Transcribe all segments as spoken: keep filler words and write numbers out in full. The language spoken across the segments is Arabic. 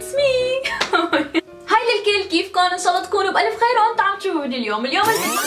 اتس مي. هاي للكل، كيفكم؟ ان شاء الله تكونوا بالف خير وانتم عم تشوفوا فيديو اليوم. اليوم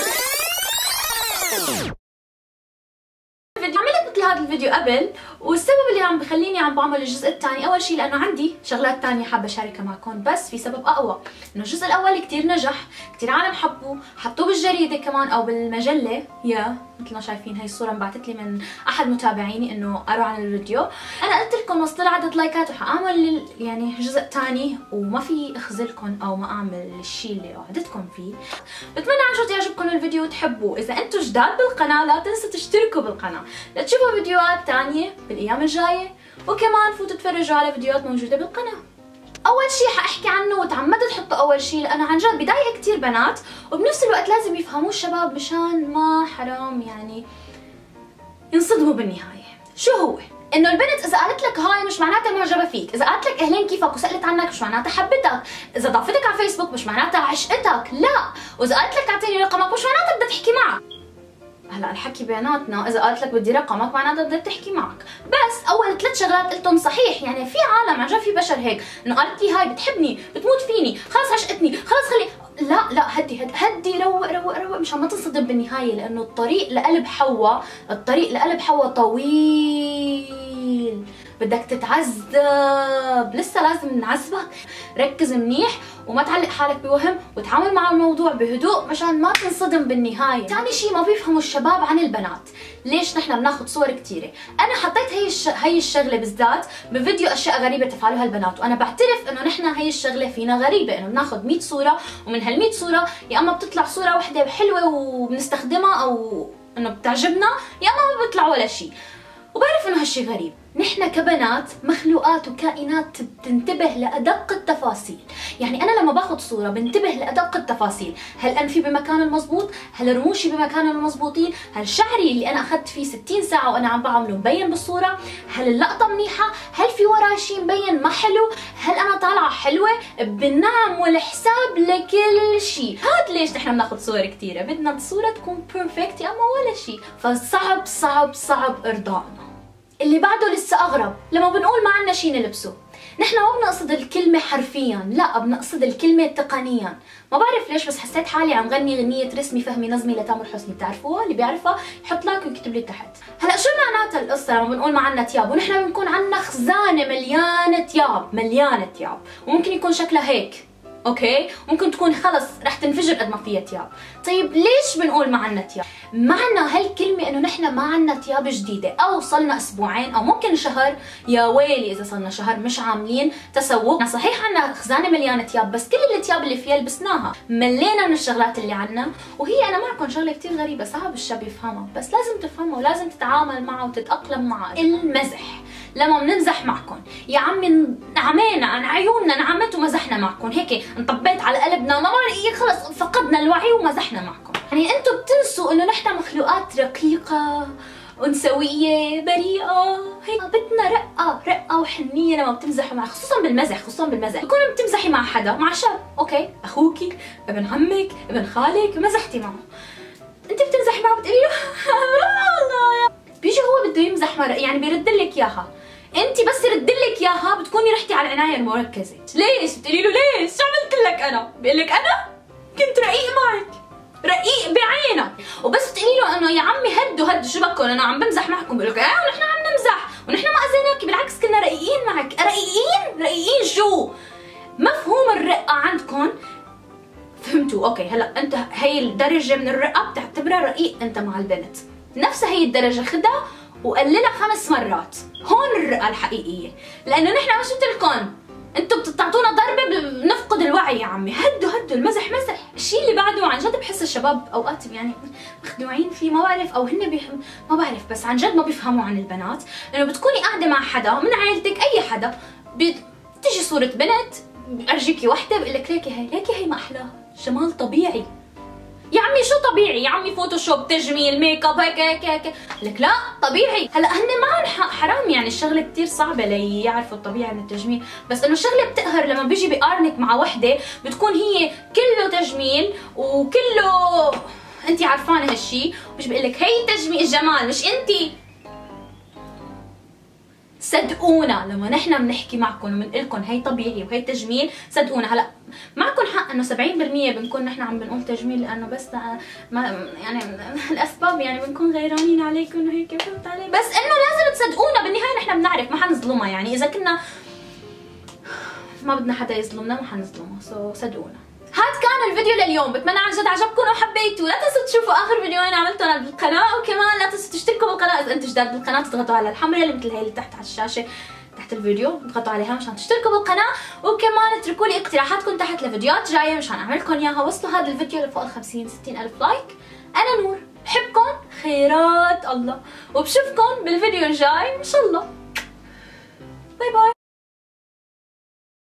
عملت مثل هذا الفيديو قبل، والسبب اللي عم بخليني عم بعمل الجزء الثاني اول شيء لانه عندي شغلات ثانيه حابه اشاركها معكم، بس في سبب اقوى انه الجزء الاول كثير نجح، كثير عالم حبوه، حطوه بالجريده كمان او بالمجله. يا مثل ما شايفين هي الصوره انبعثت لي من احد متابعيني انه قروا عن الفيديو. انا قلت لكم وصلت عدد لايكات وحاعمل يعني جزء ثاني وما في اخذلكم او ما اعمل الشيء اللي وعدتكم فيه. بتمنى عن جد يعجبكم الفيديو وتحبوه. اذا انتم جداد بالقناه لا تنسوا تشتركوا بالقناه لتشوفوا فيديوهات ثانيه بالايام الجايه، وكمان فوتوا تفرجوا على فيديوهات موجوده بالقناه. اول شيء حاحكي عنه وتعمدت احطه اول شيء لانه عن جد بضايق كثير بنات، وبنفس الوقت لازم يفهموه الشباب مشان ما حرام يعني ينصدموا بالنهايه. شو هو؟ انه البنت اذا قالت لك هاي مش معناتها معجبه فيك، اذا قالت لك اهلين كيفك وسالت عنك مش معناتها حبتك، اذا ضافتك على فيسبوك مش معناتها عشقتك، لا، واذا قالت لك اعطيني رقمك مش معناتها بدها تحكي معك. هلا الحكي بيناتنا اذا قالت لك بدي رقمك معناتها بدها تحكي معك، بس اول ثلاث شغلات قلتهم صحيح. يعني في عالم عن جد، في بشر هيك انه قالت لي هاي بتحبني بتموت فيني خلص عشقتني خلص خلي، لا لا هدي هدي هدي روق روق روق مشان ما تنصدم بالنهايه، لانه الطريق لقلب حواء الطريق لقلب حواء طويل، بدك تتعذب، لسه لازم نعذبك. ركز منيح وما تعلق حالك بوهم، وتعامل مع الموضوع بهدوء مشان ما تنصدم بالنهايه. ثاني شيء ما بيفهموا الشباب عن البنات، ليش نحن بناخذ صور كثيره. انا حطيت هي الش... هي الشغله بالذات بفيديو اشياء غريبه تفعلها البنات، وانا بعترف انه نحن هي الشغله فينا غريبه، انه بناخذ مية صوره ومن هال مية صوره يا اما بتطلع صوره وحده حلوه وبنستخدمها او انه بتعجبنا، يا اما ما بيطلع ولا شيء. وبعرف انه هالشي غريب، نحن كبنات مخلوقات وكائنات بتنتبه لأدق التفاصيل. يعني أنا لما باخذ صورة بنتبه لأدق التفاصيل، هل أنفي بمكان المضبوط؟ هل رموشي بمكان المضبوطين؟ هل شعري اللي أنا أخذت فيه ستين ساعة وأنا عم بعمله مبين بالصورة؟ هل اللقطة منيحة؟ هل في وراي شيء مبين ما حلو؟ هل أنا طالعة حلوة؟ بنعمل حساب لكل شيء. هاد ليش نحن بناخذ صور كثيرة، بدنا الصورة تكون بيرفكت يا أما ولا شيء، فصعب صعب صعب إرضائنا. اللي بعده لسه اغرب، لما بنقول ما عنا شيء نلبسه، نحن ما بنقصد الكلمه حرفيا، لا بنقصد الكلمه تقنيا. ما بعرف ليش بس حسيت حالي عم غني غنيه رسمي فهمي نظمي لتامر حسني، بتعرفوها؟ اللي بيعرفها يحط لايك ويكتب لي تحت. هلا شو معناتها القصه لما بنقول ما عنا تياب؟ ونحن بنكون عنا خزانه مليانه تياب، مليانه تياب، وممكن يكون شكلها هيك، اوكي؟ ممكن تكون خلص رح تنفجر قد ما فيها تياب. طيب ليش بنقول ما عنا تياب؟ معنى هالكلمة انه نحن ما عنا تياب جديدة، او صلنا اسبوعين او ممكن شهر، يا ويلي اذا صلنا شهر مش عاملين تسوق. صحيح عنا خزانة مليانة تياب، بس كل التياب اللي فيها لبسناها، ملينا من الشغلات اللي عنا. وهي انا معكم شغلة كثير غريبة صعب الشاب يفهمها، بس لازم تفهمها ولازم تتعامل معها وتتأقلم معها. المزح، لما بنمزح معكم يا عمي نعمينا عن عيوننا نعمت ومزحنا معكم، هيك انطبيت على قلبنا ما بعرف خلص فقدنا الوعي ومزحنا معكم. يعني انتم بتنسوا انه نحن مخلوقات رقيقة انثوية بريئة، هيك بدنا رقة رقة وحنية لما بتمزحوا مع، خصوصا بالمزح خصوصا بالمزح بكون بتمزحي مع حدا، مع شاب، اوكي، اخوكي، ابن عمك، ابن خالك، مزحتي معه، انت بتمزحي معه بتقولي له الله يا، بيجي هو بده يمزح مرة يعني بيرد لك اياها، انت بس يرد لك اياها بتكوني رحتي على العنايه المركزه. ليش؟ بتقولي له ليش؟ شو عملت لك انا؟ بيقول لك انا كنت رقيق معك، رقيق بعينك، وبس بتقولي له انه يا عمي هدوا هدوا شو بكم انا عم بمزح معكم، بقول لك ايه ونحن عم نمزح ونحن ما اذيناكي، بالعكس كنا رقيقين معك. رقيقين؟ رقيقين شو؟ مفهوم الرقه عندكم فهمتوا؟ اوكي هلا انت هي الدرجه من الرقه بتعتبرها رقيق انت مع البنت، نفسها هي الدرجه خدها وقللها خمس مرات، هون الرقه الحقيقيه. لانه نحن مش قلت لكم انتم بتعطونا ضربه بنفقد الوعي يا عمي، هدوا هدوا المزح مزح. الشيء اللي بعده عن جد بحس الشباب اوقات يعني مخدوعين فيه، ما بعرف او هن بيح... ما بعرف، بس عن جد ما بيفهموا عن البنات. انه بتكوني قاعده مع حدا من عائلتك اي حدا، بتجي صوره بنت ارجيكي وحده بقول لك ليكي هي ليكي هي ما احلاها، جمال طبيعي. يا عمي شو طبيعي؟ يا عمي فوتوشوب، تجميل، ميك اب، هيك هيك هيك، لك لا طبيعي. هلا هن معهم حق، حرام يعني الشغله كثير صعبه ليعرفوا الطبيعي من التجميل، بس انه الشغله بتقهر لما بيجي بيقارنك مع وحده بتكون هي كله تجميل وكله انت عارفانه هالشيء، وبيجي بيقول لك هي تجميل الجمال مش انت. صدقونا لما نحن بنحكي معكم وبنقول لكم هي طبيعي وهي تجميل، صدقونا. هلا معكم حق انه سبعين بالمية بنكون نحن عم بنقول تجميل لانه بس ما يعني الاسباب، يعني بنكون غيرانين عليكم وهيك، فهمت علي؟ بس انه لازم تصدقونا، بالنهايه نحن بنعرف ما حنظلمها. يعني اذا كنا ما بدنا حدا يظلمنا ما حنظلمها، سو صدقونا. هاد كان الفيديو لليوم، بتمنى عن جد عجبكم وحبيتوا. لا تنسوا تشوفوا اخر فيديوين عملتهم بالقناه، وكمان لا تنسوا تشتركوا بالقناه اذا انتم جداد بالقناه، تضغطوا على الحمراء اللي مثل هي اللي تحت على الشاشه تحت الفيديو، تضغطوا عليها مشان تشتركوا بالقناه، وكمان اتركوا لي اقتراحاتكم تحت لفيديوهات جايه مشان اعمل لكم اياها. وصلوا هذا الفيديو لفوق ال خمسين ستين الف لايك. انا نور، بحبكم خيرات الله، وبشوفكم بالفيديو الجاي ان شاء الله. باي باي.